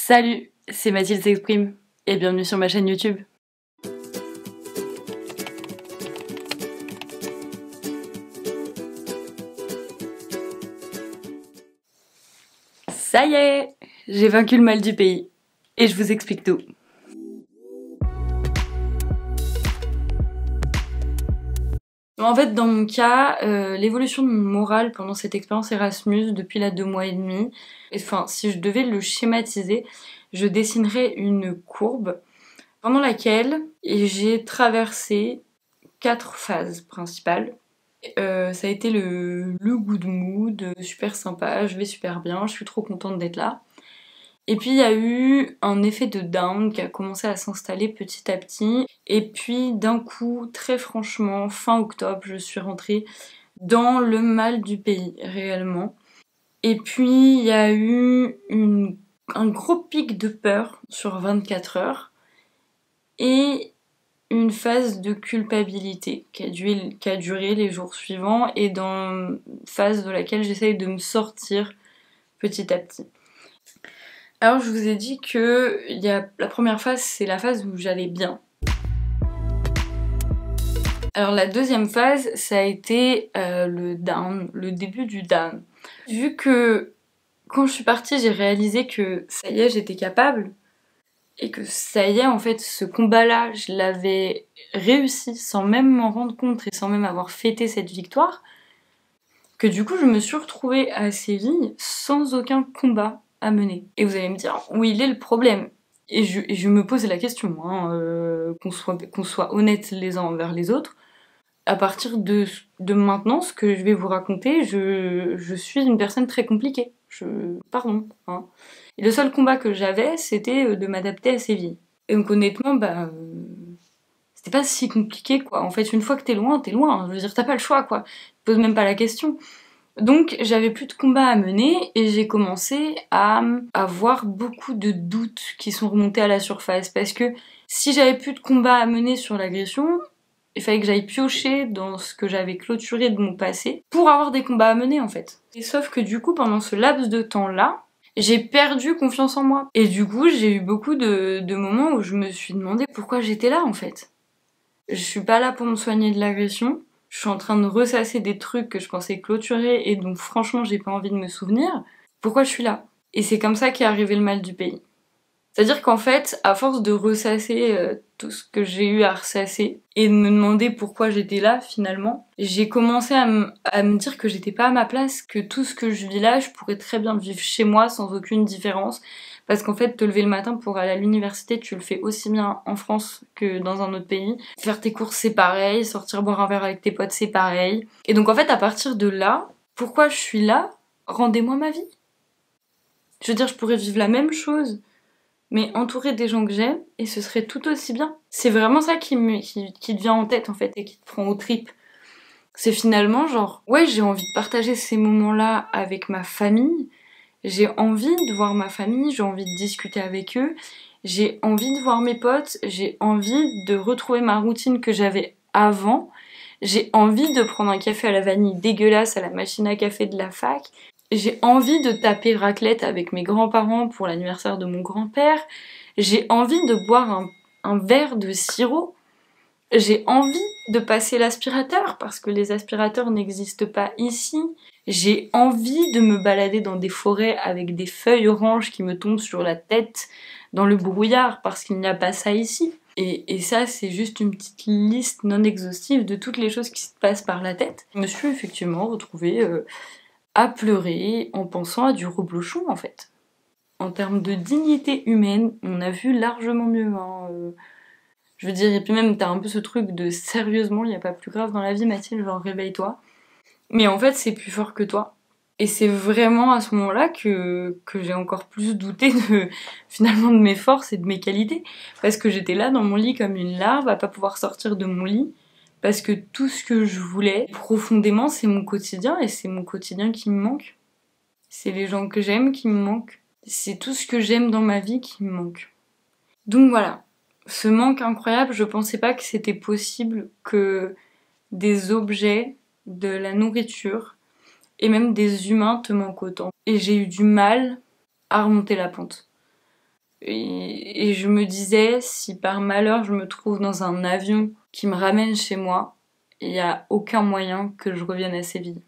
Salut, c'est Mathilde s'exprime et bienvenue sur ma chaîne YouTube. Ça y est, j'ai vaincu le mal du pays et je vous explique tout. En fait, dans mon cas, l'évolution de mon moral pendant cette expérience Erasmus depuis là 2 mois et demi, enfin, si je devais le schématiser, je dessinerais une courbe pendant laquelle j'ai traversé 4 phases principales. Ça a été le good mood, super sympa, je vais super bien, je suis trop contente d'être là. Et puis il y a eu un effet de down qui a commencé à s'installer petit à petit. Et puis d'un coup, très franchement, fin octobre, je suis rentrée dans le mal du pays, réellement. Et puis il y a eu un gros pic de peur sur 24 heures. Et une phase de culpabilité qui a duré les jours suivants et dans une phase de laquelle j'essaye de me sortir petit à petit. Alors je vous ai dit que la première phase, c'est la phase où j'allais bien. Alors la deuxième phase, ça a été le down, le début du down. Vu que quand je suis partie, j'ai réalisé que ça y est, j'étais capable, et que ça y est, en fait, ce combat-là, je l'avais réussi sans même m'en rendre compte et sans même avoir fêté cette victoire, que du coup, je me suis retrouvée à Séville sans aucun combat à mener. Et vous allez me dire, où il est le problème? Et je me pose la question, hein, qu'on soit honnêtes les uns envers les autres. À partir de maintenant, ce que je vais vous raconter, je suis une personne très compliquée. Pardon, hein. Et le seul combat que j'avais, c'était de m'adapter à Séville. Et donc honnêtement, c'était pas si compliqué, quoi. En fait, une fois que t'es loin, t'es loin. Je veux dire, t'as pas le choix, quoi. Tu te poses même pas la question. Donc j'avais plus de combats à mener et j'ai commencé à avoir beaucoup de doutes qui sont remontés à la surface. Parce que si j'avais plus de combats à mener sur l'agression, il fallait que j'aille piocher dans ce que j'avais clôturé de mon passé pour avoir des combats à mener, en fait. Et sauf que du coup, pendant ce laps de temps-là, j'ai perdu confiance en moi. Et du coup, j'ai eu beaucoup de moments où je me suis demandé pourquoi j'étais là, en fait. Je suis pas là pour me soigner de l'agression. Je suis en train de ressasser des trucs que je pensais clôturer et dont franchement j'ai pas envie de me souvenir. Pourquoi je suis là? Et c'est comme ça qu'est arrivé le mal du pays. C'est-à-dire qu'en fait, à force de ressasser tout ce que j'ai eu à ressasser et de me demander pourquoi j'étais là finalement, j'ai commencé à me dire que j'étais pas à ma place, que tout ce que je vis là, je pourrais très bien vivre chez moi sans aucune différence. Parce qu'en fait, te lever le matin pour aller à l'université, tu le fais aussi bien en France que dans un autre pays. Faire tes courses, c'est pareil. Sortir boire un verre avec tes potes, c'est pareil. Et donc en fait, à partir de là, pourquoi je suis là? Rendez-moi ma vie. Je veux dire, je pourrais vivre la même chose, mais entourée des gens que j'aime, et ce serait tout aussi bien. C'est vraiment ça qui te vient en tête, en fait, et qui te prend aux tripes. C'est finalement genre, ouais, j'ai envie de partager ces moments-là avec ma famille, j'ai envie de voir ma famille, j'ai envie de discuter avec eux, j'ai envie de voir mes potes, j'ai envie de retrouver ma routine que j'avais avant, j'ai envie de prendre un café à la vanille dégueulasse à la machine à café de la fac, j'ai envie de taper raclette avec mes grands-parents pour l'anniversaire de mon grand-père, j'ai envie de boire un verre de sirop, j'ai envie de passer l'aspirateur parce que les aspirateurs n'existent pas ici. J'ai envie de me balader dans des forêts avec des feuilles oranges qui me tombent sur la tête dans le brouillard parce qu'il n'y a pas ça ici. Et ça, c'est juste une petite liste non exhaustive de toutes les choses qui se passent par la tête. Je me suis effectivement retrouvée à pleurer en pensant à du reblochon en fait. En termes de dignité humaine, on a vu largement mieux, hein. Je veux dire, et puis même, t'as un peu ce truc de sérieusement, il n'y a pas plus grave dans la vie, Mathilde, genre réveille-toi. Mais en fait, c'est plus fort que toi. Et c'est vraiment à ce moment-là que j'ai encore plus douté finalement de mes forces et de mes qualités. Parce que j'étais là dans mon lit comme une larve à pas pouvoir sortir de mon lit. Parce que tout ce que je voulais, profondément, c'est mon quotidien et c'est mon quotidien qui me manque. C'est les gens que j'aime qui me manquent. C'est tout ce que j'aime dans ma vie qui me manque. Donc voilà. Ce manque incroyable, je pensais pas que c'était possible que des objets, de la nourriture et même des humains te manquent autant. Et j'ai eu du mal à remonter la pente. Et je me disais, si par malheur je me trouve dans un avion qui me ramène chez moi, il n'y a aucun moyen que je revienne à Séville.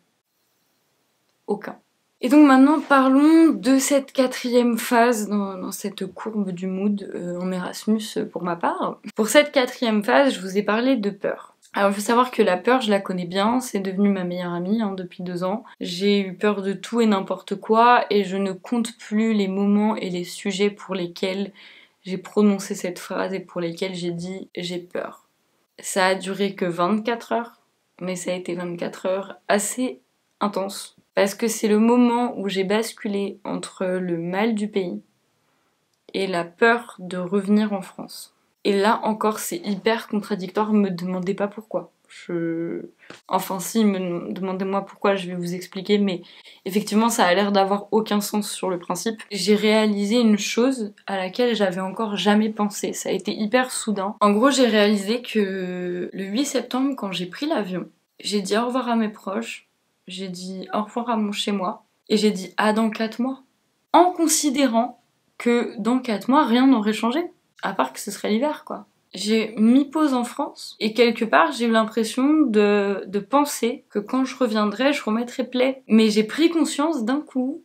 Aucun. Et donc maintenant parlons de cette 4e phase dans cette courbe du mood en Erasmus pour ma part. Pour cette 4e phase, je vous ai parlé de peur. Alors il faut savoir que la peur, je la connais bien, c'est devenu ma meilleure amie depuis 2 ans. J'ai eu peur de tout et n'importe quoi et je ne compte plus les moments et les sujets pour lesquels j'ai prononcé cette phrase et pour lesquels j'ai dit j'ai peur. Ça a duré que 24 heures, mais ça a été 24 heures assez intenses. Parce que c'est le moment où j'ai basculé entre le mal du pays et la peur de revenir en France. Et là encore, c'est hyper contradictoire, me demandez pas pourquoi. Enfin si, demandez-moi pourquoi, je vais vous expliquer, mais effectivement ça a l'air d'avoir aucun sens sur le principe. J'ai réalisé une chose à laquelle j'avais encore jamais pensé, ça a été hyper soudain. En gros, j'ai réalisé que le 8 septembre, quand j'ai pris l'avion, j'ai dit au revoir à mes proches, j'ai dit au revoir à mon chez-moi, et j'ai dit à dans 4 mois. En considérant que dans 4 mois, rien n'aurait changé, à part que ce serait l'hiver, quoi. J'ai mis pause en France, et quelque part, j'ai eu l'impression de penser que quand je reviendrai, je remettrai play. Mais j'ai pris conscience d'un coup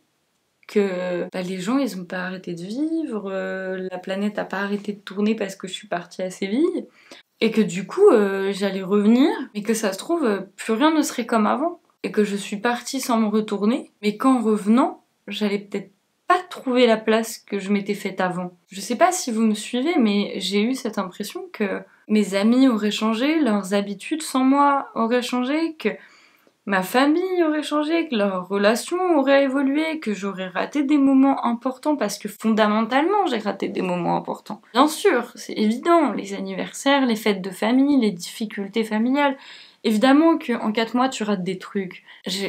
que les gens, ils ont pas arrêté de vivre, la planète a pas arrêté de tourner parce que je suis partie à Séville, et que du coup, j'allais revenir, mais que ça se trouve, plus rien ne serait comme avant. Et que je suis partie sans me retourner, mais qu'en revenant, j'allais peut-être pas trouver la place que je m'étais faite avant. Je sais pas si vous me suivez, mais j'ai eu cette impression que mes amis auraient changé, leurs habitudes sans moi auraient changé, que ma famille aurait changé, que leurs relations auraient évolué, que j'aurais raté des moments importants parce que fondamentalement j'ai raté des moments importants. Bien sûr, c'est évident, les anniversaires, les fêtes de famille, les difficultés familiales. Évidemment qu'en 4 mois, tu rates des trucs.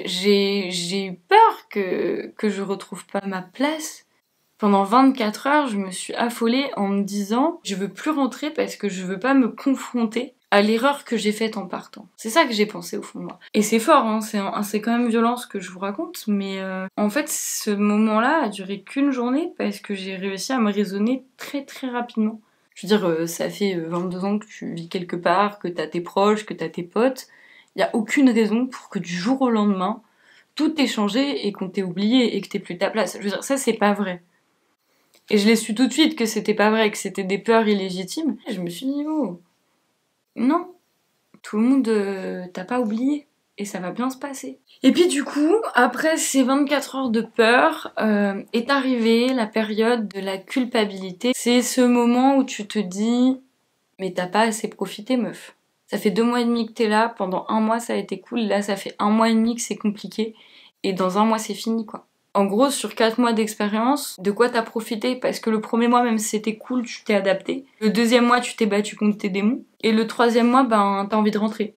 J'ai eu peur que je retrouve pas ma place. Pendant 24 heures, je me suis affolée en me disant je veux plus rentrer parce que je veux pas me confronter à l'erreur que j'ai faite en partant. C'est ça que j'ai pensé au fond de moi. Et c'est fort, hein, c'est quand même violent ce que je vous raconte, mais en fait, ce moment-là a duré qu'une journée parce que j'ai réussi à me raisonner très très rapidement. Je veux dire, ça fait 22 ans que tu vis quelque part, que t'as tes proches, que t'as tes potes. Y a aucune raison pour que du jour au lendemain, tout ait changé et qu'on t'ait oublié et que t'aies plus ta place. Je veux dire, ça c'est pas vrai. Et je l'ai su tout de suite que c'était pas vrai, que c'était des peurs illégitimes. Et je me suis dit, oh, non, tout le monde t'a pas oublié. Et ça va bien se passer. Et puis du coup, après ces 24 heures de peur, est arrivée la période de la culpabilité. C'est ce moment où tu te dis « mais t'as pas assez profité, meuf ». Ça fait 2 mois et demi que t'es là, pendant 1 mois ça a été cool, là ça fait 1 mois et demi que c'est compliqué, et dans 1 mois c'est fini quoi. En gros, sur 4 mois d'expérience, de quoi t'as profité? Parce que le premier mois, même si c'était cool, tu t'es adapté. Le 2e mois, tu t'es battu contre tes démons. Et le 3e mois, t'as envie de rentrer.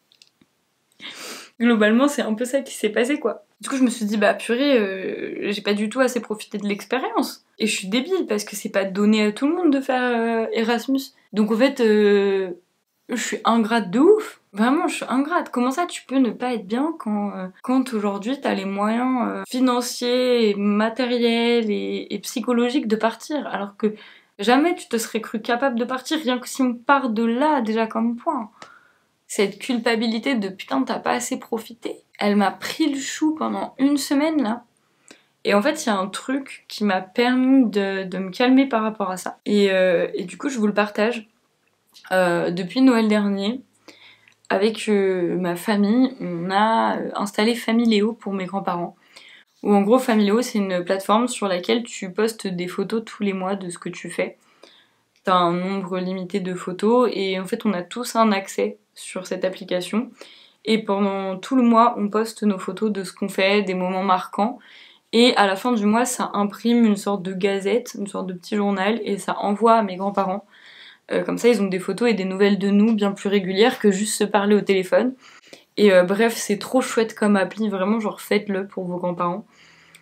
Globalement, c'est un peu ça qui s'est passé, quoi. Du coup, je me suis dit, purée, j'ai pas du tout assez profité de l'expérience. Et je suis débile, parce que c'est pas donné à tout le monde de faire Erasmus. Donc, en fait, je suis ingrate de ouf. Vraiment, je suis ingrate. Comment ça, tu peux ne pas être bien quand aujourd'hui, t'as les moyens financiers, matériels et psychologiques de partir, alors que jamais tu te serais cru capable de partir, rien que si on part de là, déjà comme point. Cette culpabilité de putain t'as pas assez profité, elle m'a pris le chou pendant 1 semaine là. Et en fait il y a un truc qui m'a permis de me calmer par rapport à ça. Et du coup je vous le partage. Depuis Noël dernier, avec ma famille, on a installé Familéo pour mes grands-parents. Où en gros Familéo c'est une plateforme sur laquelle tu postes des photos tous les mois de ce que tu fais. T'as un nombre limité de photos et en fait on a tous un accès sur cette application et pendant tout le mois on poste nos photos de ce qu'on fait, des moments marquants et à la fin du mois ça imprime une sorte de gazette, une sorte de petit journal et ça envoie à mes grands-parents. Comme ça ils ont des photos et des nouvelles de nous bien plus régulières que juste se parler au téléphone. Et bref c'est trop chouette comme appli, vraiment genre faites-le pour vos grands-parents.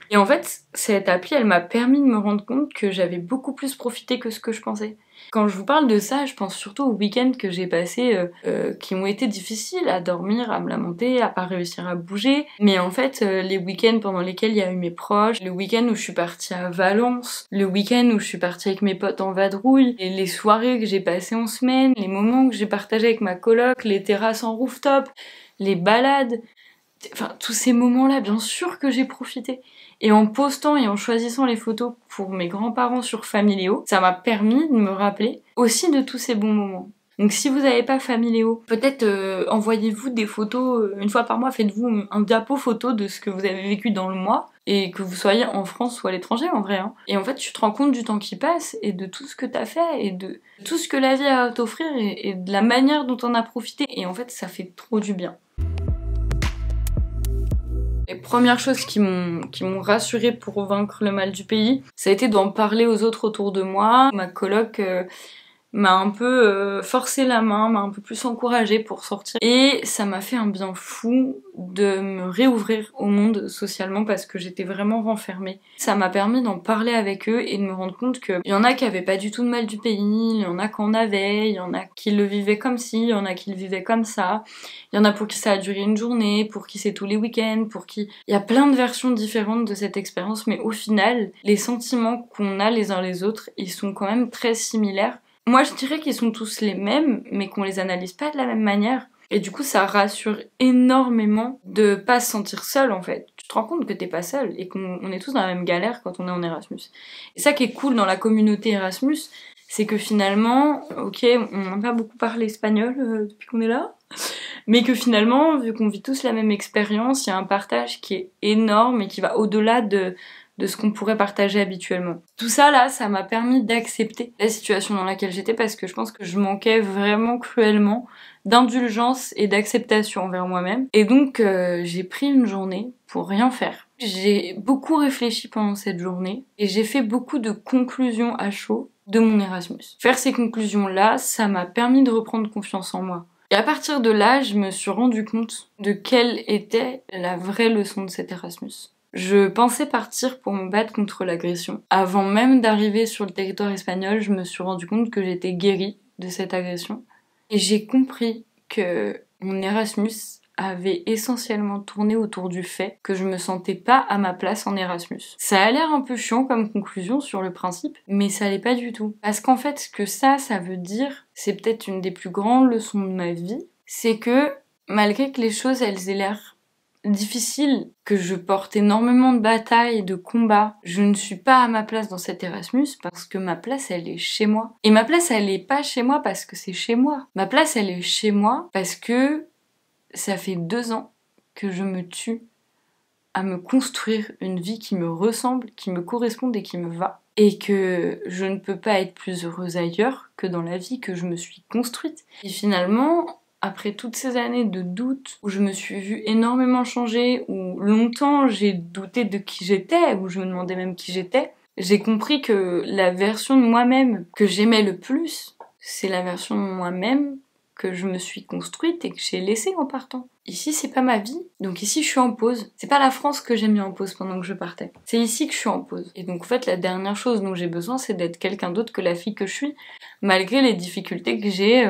Et en fait, cette appli, elle m'a permis de me rendre compte que j'avais beaucoup plus profité que ce que je pensais. Quand je vous parle de ça, je pense surtout aux week-ends que j'ai passés qui ont été difficiles, à dormir, à me lamenter, à pas réussir à bouger. Mais en fait, les week-ends pendant lesquels il y a eu mes proches, le week-end où je suis partie à Valence, le week-end où je suis partie avec mes potes en vadrouille, et les soirées que j'ai passées en semaine, les moments que j'ai partagés avec ma coloc, les terrasses en rooftop, les balades, enfin tous ces moments-là, bien sûr que j'ai profité. Et en postant et en choisissant les photos pour mes grands-parents sur Familéo, ça m'a permis de me rappeler aussi de tous ces bons moments. Donc si vous n'avez pas Familéo, peut-être envoyez-vous des photos, une fois par mois, faites-vous un diapo photo de ce que vous avez vécu dans le mois, et que vous soyez en France ou à l'étranger en vrai. Hein. Et en fait, tu te rends compte du temps qui passe, et de tout ce que t'as fait, et de tout ce que la vie a à t'offrir, et de la manière dont on a profité. Et en fait, ça fait trop du bien. Les premières choses qui m'ont rassurée pour vaincre le mal du pays, ça a été d'en parler aux autres autour de moi. Ma coloc m'a un peu forcé la main, m'a un peu plus encouragée pour sortir. Et ça m'a fait un bien fou de me réouvrir au monde socialement parce que j'étais vraiment renfermée. Ça m'a permis d'en parler avec eux et de me rendre compte qu'il y en a qui avaient pas du tout de mal du pays, il y en a qui en avaient, il y en a qui le vivaient comme ci, il y en a qui le vivaient comme ça. Il y en a pour qui ça a duré une journée, pour qui c'est tous les week-ends, pour qui... Il y a plein de versions différentes de cette expérience, mais au final, les sentiments qu'on a les uns les autres, ils sont quand même très similaires. Moi, je dirais qu'ils sont tous les mêmes, mais qu'on les analyse pas de la même manière. Et du coup, ça rassure énormément de pas se sentir seul, en fait. Tu te rends compte que t'es pas seul et qu'on est tous dans la même galère quand on est en Erasmus. Et ça qui est cool dans la communauté Erasmus, c'est que finalement, ok, on n'a pas beaucoup parlé espagnol depuis qu'on est là, mais que finalement, vu qu'on vit tous la même expérience, il y a un partage qui est énorme et qui va au-delà de ce qu'on pourrait partager habituellement. Tout ça là, ça m'a permis d'accepter la situation dans laquelle j'étais parce que je pense que je manquais vraiment cruellement d'indulgence et d'acceptation envers moi-même. Et donc j'ai pris une journée pour rien faire. J'ai beaucoup réfléchi pendant cette journée et j'ai fait beaucoup de conclusions à chaud de mon Erasmus. Faire ces conclusions-là, ça m'a permis de reprendre confiance en moi. Et à partir de là, je me suis rendu compte de quelle était la vraie leçon de cet Erasmus. Je pensais partir pour me battre contre l'agression. Avant même d'arriver sur le territoire espagnol, je me suis rendu compte que j'étais guérie de cette agression. Et j'ai compris que mon Erasmus avait essentiellement tourné autour du fait que je me sentais pas à ma place en Erasmus. Ça a l'air un peu chiant comme conclusion sur le principe, mais ça l'est pas du tout. Parce qu'en fait, ce que ça veut dire, c'est peut-être une des plus grandes leçons de ma vie, c'est que malgré que les choses, elles aient l'air difficile, que je porte énormément de batailles, de combats. Je ne suis pas à ma place dans cet Erasmus parce que ma place, elle est chez moi. Et ma place, elle est pas chez moi parce que c'est chez moi. Ma place, elle est chez moi parce que ça fait 2 ans que je me tue à me construire une vie qui me ressemble, qui me corresponde et qui me va. Et que je ne peux pas être plus heureuse ailleurs que dans la vie que je me suis construite. Et finalement, après toutes ces années de doute, où je me suis vue énormément changer, où longtemps j'ai douté de qui j'étais, où je me demandais même qui j'étais, j'ai compris que la version de moi-même que j'aimais le plus, c'est la version de moi-même que je me suis construite et que j'ai laissée en partant. Ici, c'est pas ma vie, donc ici je suis en pause. C'est pas la France que j'ai mis en pause pendant que je partais. C'est ici que je suis en pause. Et donc en fait, la dernière chose dont j'ai besoin, c'est d'être quelqu'un d'autre que la fille que je suis, malgré les difficultés que j'ai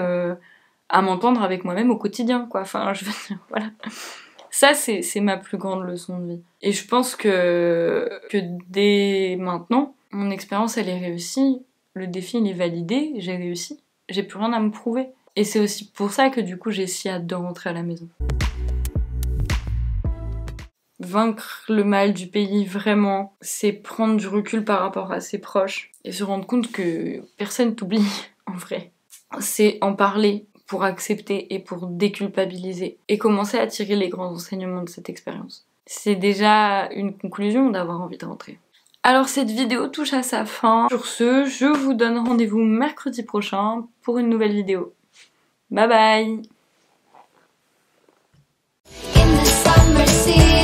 à m'entendre avec moi-même au quotidien, quoi. Enfin, je veux dire, voilà. Ça, c'est ma plus grande leçon de vie. Et je pense que dès maintenant, mon expérience, elle est réussie. Le défi, il est validé. J'ai réussi. J'ai plus rien à me prouver. Et c'est aussi pour ça que du coup, j'ai si hâte de rentrer à la maison. Vaincre le mal du pays, vraiment, c'est prendre du recul par rapport à ses proches et se rendre compte que personne t'oublie, en vrai. C'est en parler pour accepter et pour déculpabiliser et commencer à tirer les grands enseignements de cette expérience. C'est déjà une conclusion d'avoir envie de rentrer. Alors cette vidéo touche à sa fin. Sur ce, je vous donne rendez-vous mercredi prochain pour une nouvelle vidéo. Bye bye!